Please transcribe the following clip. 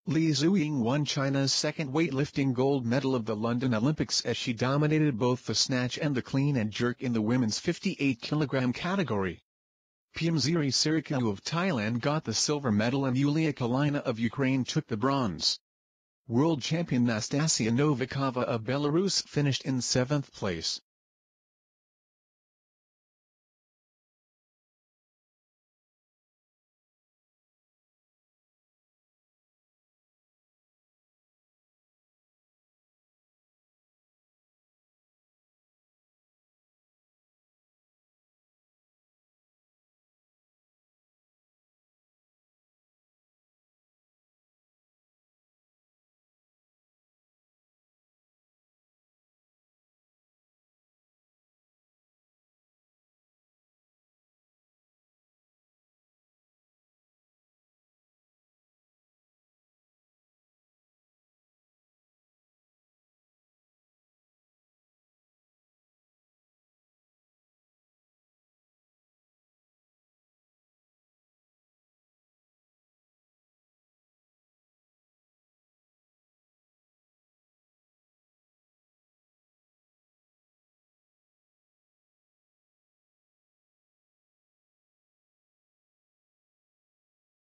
Li Xueying won China's second weightlifting gold medal of the London Olympics as she dominated both the snatch and the clean and jerk in the women's 58 kg category. Phelpsy Sirikau of Thailand got the silver medal and Yulia Kalina of Ukraine took the bronze. World champion Nastasia Novikova of Belarus finished in 7th place.